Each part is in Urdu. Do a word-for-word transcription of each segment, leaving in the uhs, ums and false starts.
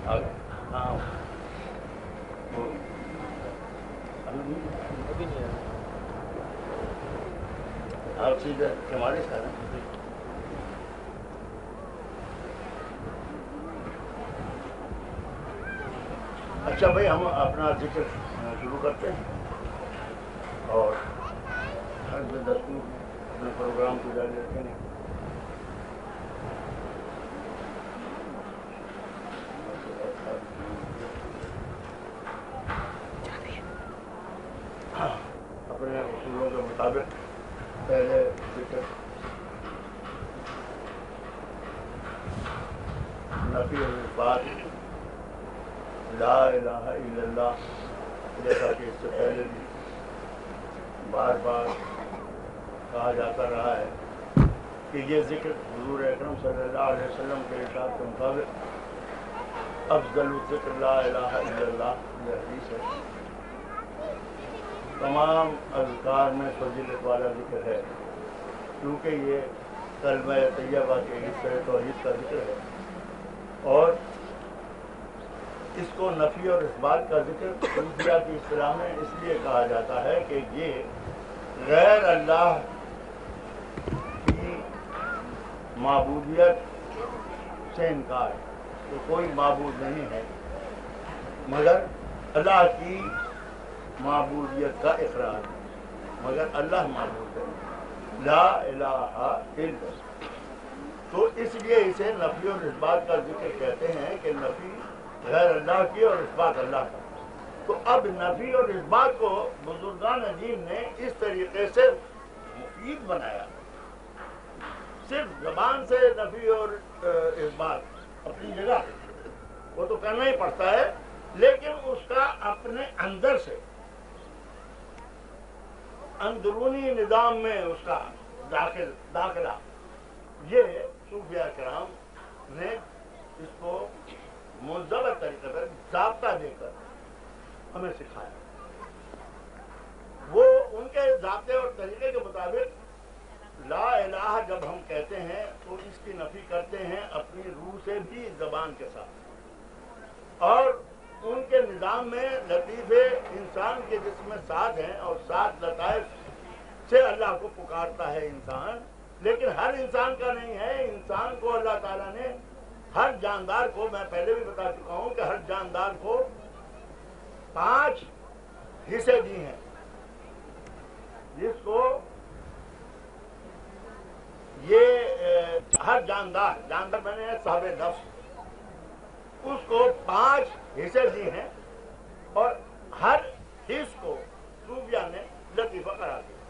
ہاں آپ سیدھے ہمارے ساتھ ہیں. اچھا بھائی ہم اپنا ذکر شروع کرتے ہیں اور حسب دستور اپنے پروگرام کو جاری رکھیں گے. اپنے اصولوں کے مطابق پہلے ذکر نفی اور اثبات لا الہ الا اللہ، جیسا کہ اس سے پہلے بھی بار بار کہا جاتا رہا ہے کہ یہ ذکر حضور اکرم صلی اللہ علیہ وسلم کے ارشاد کے مطابق افضل الذکر لا الہ الا اللہ، یہ حدیث ہے. تمام اذکار میں فضیلت والا ذکر ہے کیونکہ یہ کلمہ طیبہ کے حصے توحید کا ذکر ہے، اور اس کو نفی اور اثبات کا ذکر صوفیہ کی اصطلاح میں اس لیے کہا جاتا ہے کہ یہ غیر اللہ کی معبودیت سے انکار ہے. تو کوئی معبود نہیں ہے مگر اللہ کی معبودیت کا اقرار ہے، مگر اللہ معبود ہے، لا الہ الا اللہ. تو اس لیے اسے نفی اور اثبات کا ذکر کہتے ہیں کہ نفی غیر اللہ کی اور اثبات اللہ کا. تو اب نفی اور اثبات کو بزرگان دین نے اس طریقے سے مفید بنایا. صرف زبان سے نفی اور اثبات اپنی جگہ وہ تو کرنا ہی پڑتا ہے، لیکن اس کا اپنے اندر سے اندرونی نظام میں اس کا داخل داخلہ یہ صوفیہ کرام نے اس کو منضبط طریقے پر ضابطہ دے کر ہمیں سکھایا. وہ ان کے ضابطے اور طریقے کے مطابق لا الہ جب ہم کہتے ہیں تو اس کی نفی کرتے ہیں اپنی روح سے بھی زبان کے ساتھ، اور ان کے نظام میں لطیفے انسان کے جسم میں سات ہیں اور سات لطائف سے اللہ کو پکارتا ہے انسان، لیکن ہر انسان کا نہیں ہے. انسان کو اللہ تعالیٰ نے ہر جاندار کو، میں پہلے بھی بتا چکا ہوں کہ ہر جاندار کو پانچ حصے دی ہیں، جس کو یہ ہر جاندار جاندار میں نے صاحب نفس، اس کو پانچ حصے دی ہیں اور ہر حص کو صوفیہ نے لطیفہ قرار دیا.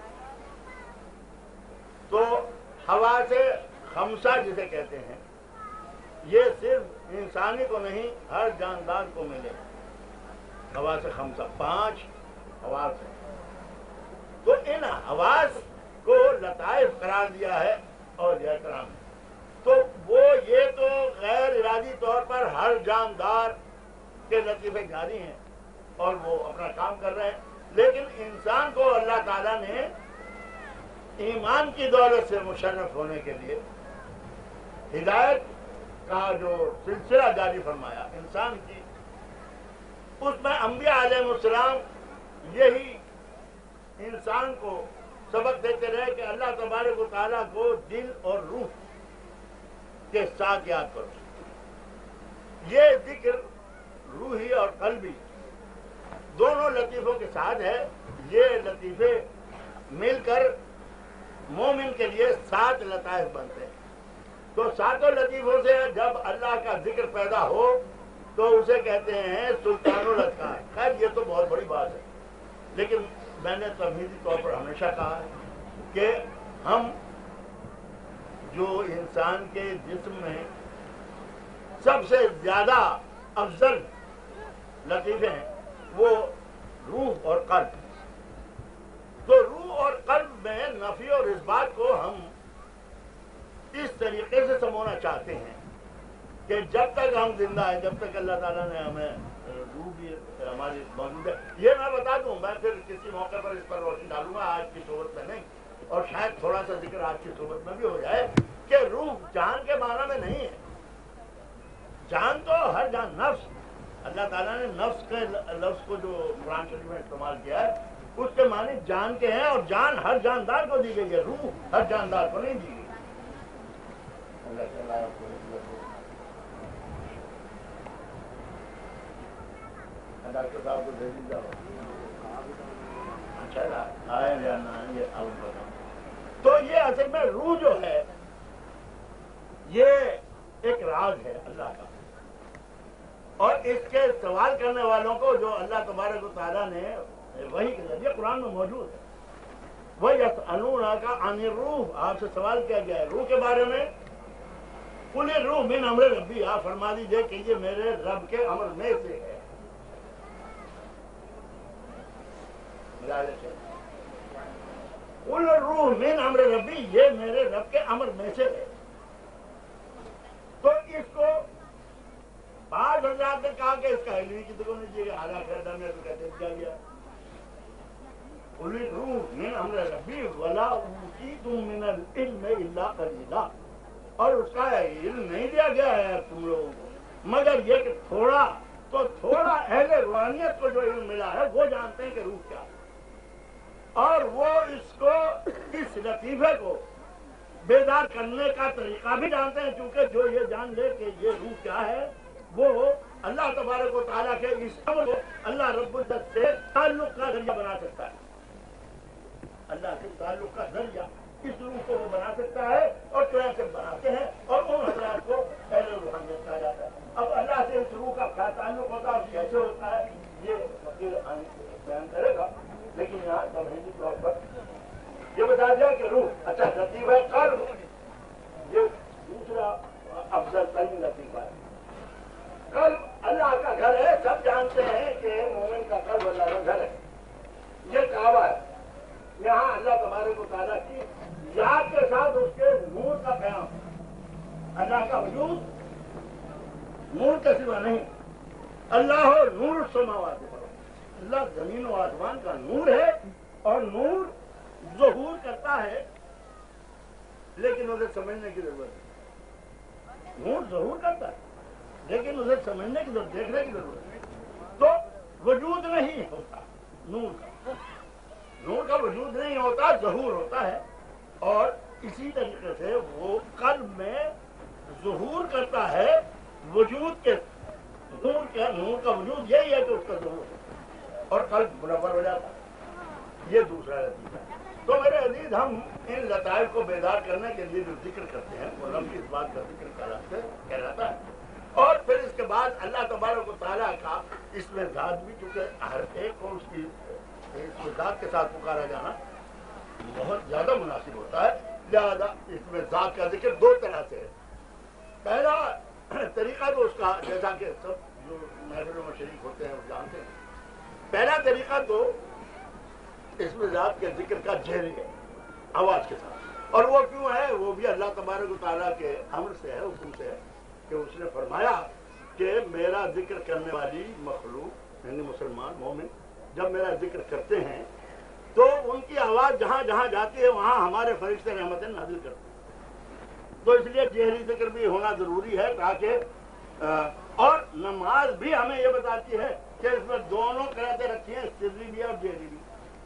تو حواس خمسہ جسے کہتے ہیں یہ صرف انسانی کو نہیں ہر جاندار کو ملے. حواس خمسہ پانچ حواس ہیں، تو ان حواس کو لطائف قرار دیا ہے اور یہ کرام ہے. تو وہ یہ تو غیر ارادی طور پر ہر جاندار کے لطیفے جاری ہیں اور وہ اپنا کام کر رہے ہیں، لیکن انسان کو اللہ تعالیٰ نے ایمان کی دولت سے مشرف ہونے کے لیے ہدایت کا جو سلسلہ جاری فرمایا انسان کی، اس میں انبیاء علیہ السلام یہی انسان کو سبق دیتے رہے کہ اللہ تبارک و تعالیٰ کو دل اور روح کے ساتھ یاد کرو. یہ ذکر روحی اور قلبی دونوں لطیفوں کے ساتھ ہے. یہ لطیفے مل کر مومن کے لیے سات لطائف بنتے ہیں. تو ساتوں لطیفوں سے جب اللہ کا ذکر پیدا ہو تو اسے کہتے ہیں سلطان الاذکار. خیر یہ تو بہت بڑی بات ہے، لیکن میں نے تمہیدی طور پر ہمیشہ کہا ہے کہ ہم جو انسان کے جسم میں سب سے زیادہ افضل لطیفے ہیں وہ روح اور قلب. تو روح اور قلب میں نفی اور اثبات کو ہم اس طریقے سے سمونا چاہتے ہیں کہ جب تک ہم زندہ ہیں، جب تک اللہ تعالیٰ نے ہمیں روح بھی ہماری موجود ہے. یہ میں بتا دوں، میں پھر کسی موقع پر اس پر روشنی ڈالوں گا، آج کی صورت میں نہیں، اور شاید تھوڑا سا ذکر آج کی صورت میں بھی ہو جائے کہ روح جان کے معنی میں نہیں ہے. جان تو ہر جان، نفس، اللہ تعالیٰ نے نفس کے لفظ کو جو قرآن شریف میں استعمال کیا ہے اس کے معنی جان کے ہیں، اور جان ہر جاندار کو دی گئی ہے، روح ہر جاندار کو نہیں دی گئی۔ ڈاکٹر صاحب کو دے دیجیے اچھا آئے یا نہ آئے یہ آپ بتاؤں۔ تو یہ اصل میں روح جو ہے یہ ایک راز ہے اللہ کا، اور اس کے سوال کرنے والوں کو جو اللہ تبارک و تعالیٰ نے وحی کے ذریعے قرآن میں موجود ہے، وہ یسألونک عن الروح، آپ سے سوال کیا گیا ہے روح کے بارے میں۔ قل الروح من امر ربی، آپ فرما دیجیے کہ یہ میرے رب کے امر میں سے ہے۔ قل الروح من امر ربی، یہ میرے رب کے امر میں سے ہے۔ تو اس کو بعض حضرات نے کہا کہ اس کا علمی کی تو نہیں چاہیے، اعلیٰ خیردہ میں تو کہتے کیا گیا قل الروح من امر ربی ولا اوتیتم من العلم الا قلیلا، اور اس کا علم نہیں دیا گیا ہے تم لوگوں کو مگر یہ کہ تھوڑا، تو تھوڑا اہل روحانیت کو جو علم ملا ہے وہ جانتے ہیں کہ روح کیا ہے، اور وہ اس کو اس لطیفے کو بیدار کرنے کا طریقہ بھی جانتے ہیں، کیونکہ جو یہ جان لے کہ یہ روح کیا ہے وہ اللہ تبارک و تعالیٰ کے اس امر کو اللہ رب العزت سے تعلق کا ذریعہ بنا سکتا ہے، اللہ سے تعلق کا ذریعہ اس روح کو وہ بنا سکتا ہے، اور طرح سے بناتے ہیں، اور ان حضرات کو اہل روحانیت کہا جاتا ہے۔ اب اللہ سے اس روح کا کیا تعلق ہوتا ہے اور کیسے ہوتا ہے یہ فقیر بیان کرے گا، لیکن یہاں تمہیدی طور پر یہ بتا دیا کہ روح اچھا لطیفہ ہے، قلب یہ دوسرا افضل ترین لطیفہ ہے۔ قلب اللہ کا گھر ہے، سب جانتے ہیں کہ مومن کا قلب اللہ کا گھر ہے، یہ کعبہ ہے، یہاں اللہ تبارک و تعالیٰ کی یاد کے ساتھ اس کے نور کا قیام، اللہ کا وجود نور کے سوا نہیں، اللہ ہو نور السماوات، اللہ زمین و آسمان کا نور ہے، اور نور ظہور کرتا ہے لیکن اسے سمجھنے کی ضرورت ہے، نور ظہور کرتا ہے لیکن اسے سمجھنے کی ضرورت، دیکھنے کی ضرورت ہے، تو وجود نہیں ہوتا نور کا، نور کا وجود نہیں ہوتا، ظہور ہوتا ہے، اور اسی طریقے سے وہ قلب میں ظہور کرتا ہے وجود کے، نور کا نور کا وجود یہی ہے کہ اس کا ظہور ہوتا ہے اور قلب منور ہو جاتا ہے، یہ دوسرا لطیفہ ہے۔ تو میرے عزیز، ہم ان لطائف کو بیدار کرنے کے لیے جو ذکر کرتے ہیں وہ رب کی اس بات کا ذکر کہلاتا ہے، اور پھر اس کے بعد اللہ تبارک و تعالیٰ کا اس میں ذات بھی، چونکہ ہر ایک کو اس کی اس میں ذات کے ساتھ پکارا جانا بہت زیادہ مناسب ہوتا ہے، لہذا اس میں ذات کا ذکر دو طرح سے ہے۔ پہلا طریقہ تو اس کا، جیسا کہ سب جو محفلوں میں شریک ہوتے ہیں وہ جانتے ہیں، پہلا طریقہ تو اس میں ذات کے ذکر کا جہری ہے، آواز کے ساتھ، اور وہ کیوں ہے؟ وہ بھی اللہ تبارک و تعالیٰ کے امر سے ہے، حکم سے ہے، کہ اس نے فرمایا کہ میرا ذکر کرنے والی مخلوق یعنی مسلمان مومن جب میرا ذکر کرتے ہیں تو ان کی آواز جہاں جہاں جاتی ہے وہاں ہمارے فرشتے رحمتیں نازل کرتے ہیں، تو اس لیے جہری ذکر بھی ہونا ضروری ہے، تاکہ اور نماز بھی ہمیں یہ بتاتی ہے کہ اس میں دونوں قرأتیں رکھی ہیں، سری بھی اور جہری بھی،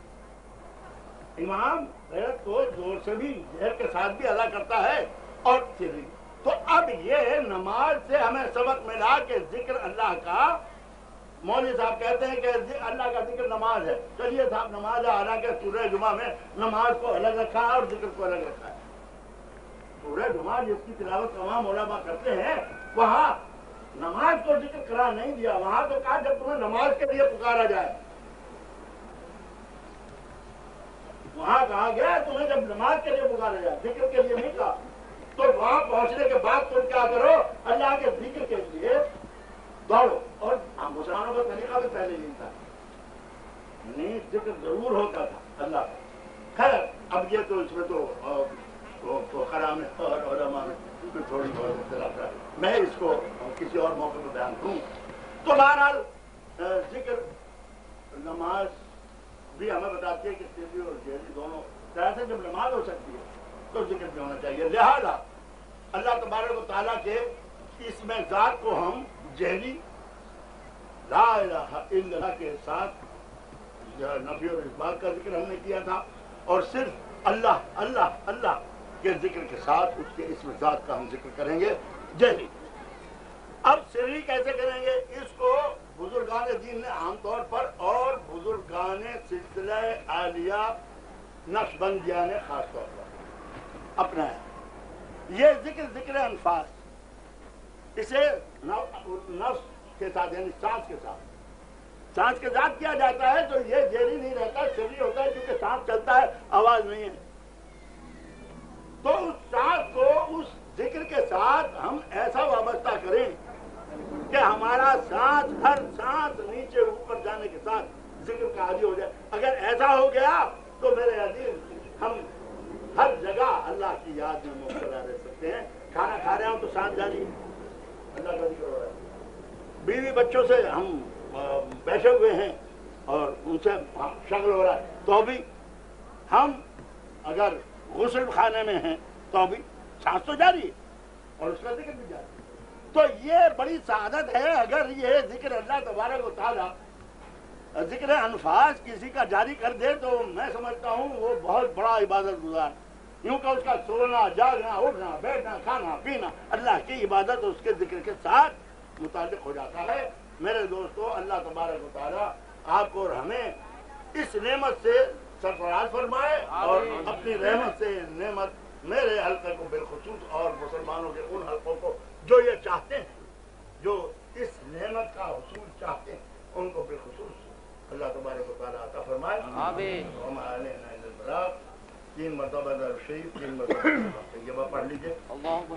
امام قرأت کو زور سے بھی جہر کے ساتھ بھی ادا کرتا ہے اور سری بھی۔ تو اب یہ نماز سے ہمیں سبق ملا کہ ذکر اللہ کا، مولوی صاحب کہتے ہیں کہ اللہ کا ذکر نماز ہے، چلیے صاحب نماز ہے، حالانکہ سورہ جمعہ میں نماز کو الگ رکھا ہے اور ذکر کو الگ رکھا ہے۔ سورہ جمعہ جس کی تلاوت تمام علماء کرتے ہیں وہاں نماز کو ذکر قرار نہیں دیا، وہاں تو کہا جب تمہیں نماز کے لیے پکارا جائے، وہاں کہا گیا تمہیں جب نماز کے لیے پکارا جائے، ذکر کے لیے نہیں کہا۔ تو وہاں پہنچنے کے بعد تم کیا کرو؟ اللہ کے ذکر کے لیے دوڑو، اور مسلمانوں کا طریقہ بھی پہلے نہیں تھا، نہیں ذکر ضرور ہوتا تھا اللہ کا۔ خیر اب یہ تو اس میں تو خرام ہے اور علماء میں تھوڑی بہت اختلاف ہے، میں اس کو کسی اور موقع میں بیان کروں۔ تو بہرحال ذکر نماز بھی ہمیں بتاتی ہے کہ سری اور جہری دونوں طرح سے جب نماز ہو سکتی ہے تو ذکر بھی ہونا چاہیے، لہذا اللہ تبارک و تعالیٰ کے اس میں ذات کو ہم جہلی لا الہ الا اللہ کے ساتھ نفی اور اس بات کا ذکر ہم نے کیا تھا، اور صرف اللہ اللہ اللہ کے ذکر کے ساتھ اس کے اسم ذات کا ہم ذکر کریں گے جہری۔ اب سری کیسے کریں گے؟ اس کو بزرگان دین نے عام طور پر اور بزرگان سلسلہ عالیہ نقشبندیہ نے خاص طور پر اپنایا۔ یہ ذکر ذکر انفاس، اسے نفس کے ساتھ یعنی سانس کے ساتھ سانس کے ساتھ کیا جاتا ہے تو یہ جیری نہیں رہتا، سری ہوتا ہے، کیونکہ سانس چلتا ہے آواز نہیں ہے۔ تو اس سانس کو اس ذکر کے ساتھ ہم ایسا وابستہ کریں کہ ہمارا سانس ہر سانس نیچے اوپر جانے کے ساتھ ذکر کا عادی ہو جائے۔ اگر ایسا ہو گیا تو میرے عزیز ہم ہر جگہ اللہ کی یاد میں مبتلا رہ سکتے ہیں۔ کھانا کھا رہے ہوں تو سانس جاری، اللہ کا ذکر ہو رہا ہے، بیوی بچوں سے ہم بیٹھے ہوئے ہیں اور ان سے شغل ہو رہا ہے تو بھی ہم اگر غسل خانے میں ہیں تو بھی سانس تو جاری ہے اور اس کا ذکر بھی جاری ہے۔ تو یہ بڑی سعادت ہے اگر یہ ذکر اللہ تبارک و تعالی ذکر انفاس کسی کا جاری کر دے تو میں سمجھتا ہوں وہ بہت بڑا عبادت گزار، یوں کہ اس کا سونا جاگنا اٹھنا بیٹھنا کھانا پینا اللہ کی عبادت اس کے ذکر کے ساتھ متعلق ہو جاتا ہے۔ میرے دوستو، اللہ تبارک و تعالیٰ آپ کو اور ہمیں اس نعمت سے سرفراز فرمائے اور اپنی رحمت سے نعمت میرے حلقے کو بالخصوص اور مسلمانوں کے ان حلقوں کو جو یہ چاہتے ہیں، جو اس نعمت کا حصول چاہتے ہیں، ان کو بالخصوص اللہ تبارک و تعالیٰ عطا فرمائے۔ آمین۔ وما علینا الا البلاغ۔ تین مرتبہ درود شریف، تین مرتبہ طیبہ پڑھ لیجیے۔ اللہم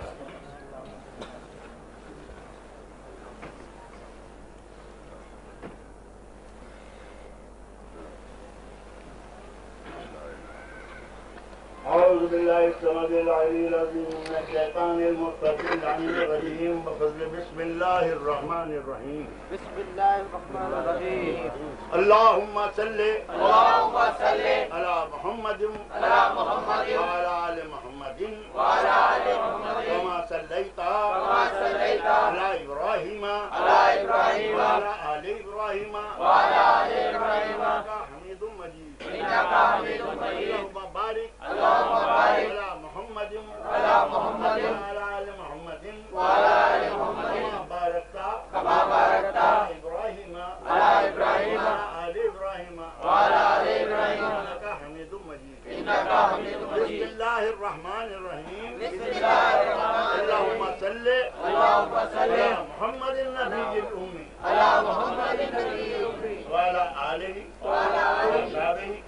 اعوذ باللہ السميع العليم العظیم من الشیطان المرجیم اللعین الرجیم بفضل بسم اللہ الرحمن الرحیم۔ بسم اللہ الرحمن الرحیم۔ اللہم صلی اللہم صلی علی محمد علی محمد وعلی آل محمد وعلی آل محمد کما صلیت کما صلیت علی ابراہیم علی ابراہیم وعلی آل ابراہیم وعلی آل ابراہیم حمید مجید۔ انک حمید مجید۔ اللہم بارک اللہم بارک علی محمد علی محمد وعلی آل محمد وعلی آل محمد کما بارکت کما بارکت علی ابراہیم علی ابراہیم وعلی آل ابراہیم وعلی آل ابراہیم انک حمید مجید۔ انک حمید بسم مجید۔ اللہ الرحمن الرحیم۔ بسم اللہ الرحمن اللہم الرحیم۔ صلی اللہم صلی علی محمد النبی الأمی علی محمد النبی الأمی وعلی آلہ وعلی آلہ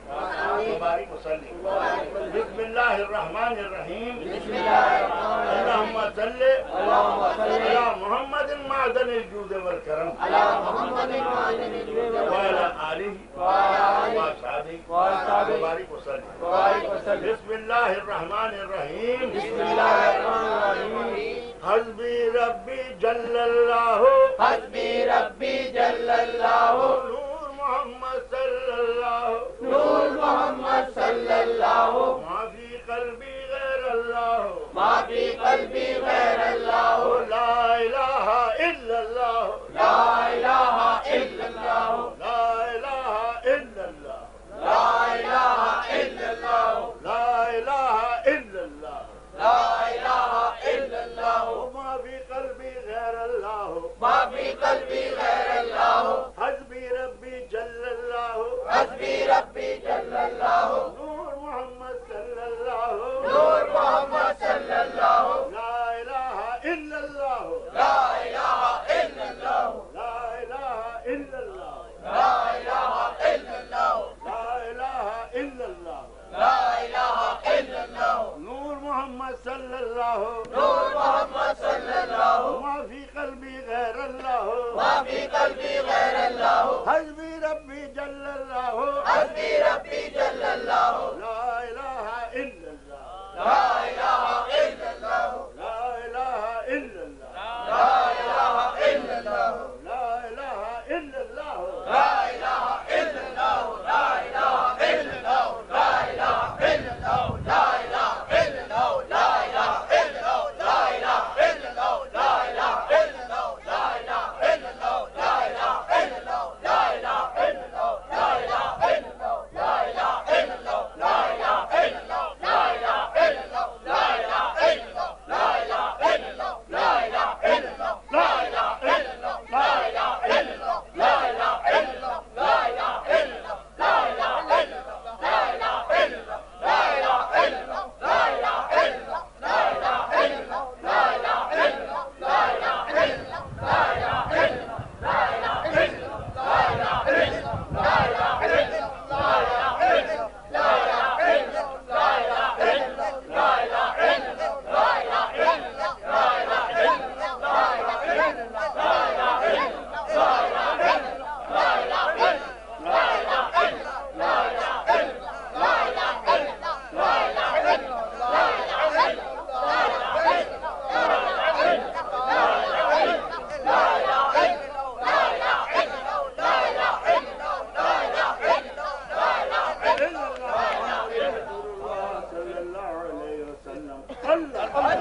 وصحبہ وبارک وسلم۔ بسم اللہ الرحمن الرحیم۔ بسم اللہ الرحمن الرحیم۔ اللہم صلی اللہم صلی علی محمد معدن الجود والکرم علی محمد معدن الجود وعلی والکرم آلہ وعلی آلہ وصحبہ وصحبہ وبارک وسلم۔ وبارک وسلم۔ بسم اللہ الرحمن الرحیم۔ بسم اللہ الرحمن الرحیم۔ حسبی ربی جل اللہ حسبی ربی جل اللہ نور محمد صلی اللہ نور محمد صلی اللہ ما فی قلبی غیر اللہ ما فی قلبی غیر اللہ لا الہ الا اللہ لا الہ الا اللہ لا الہ الا اللہ لا الہ الا اللہ لا الہ الا اللہ لا الہ الا اللہ ما فی قلبی غیر اللہ ما فی قلبی غیر اللہ حسبی ربی جل اللہ حسبی ربی جل اللہ نور محمد صلی اللہ نور محمد صلی اللہ لا الہ الا اللہ لا الہ الا اللہ لا الہ الا اللہ لا الہ الا اللہ لا الہ الا اللہ لا الہ الا اللہ نور محمد صلی اللہ نور محمد صلی اللہ ما فی قلبی غیر اللہ ما فی قلبی غیر اللہ حسبی ربی جل اللہ حسبی ربی جل اللہ لا الہ الا اللہ لا الہ الا اللہ لا الہ الا اللہ لا الہ الا اللہ لا الہ الا اللہ لا الہ الا اللہ لا الہ الا اللہ لا الہ الا اللہ لا الہ الا اللہ لا الہ الا اللہ لا الہ الا اللہ لا الہ اللہ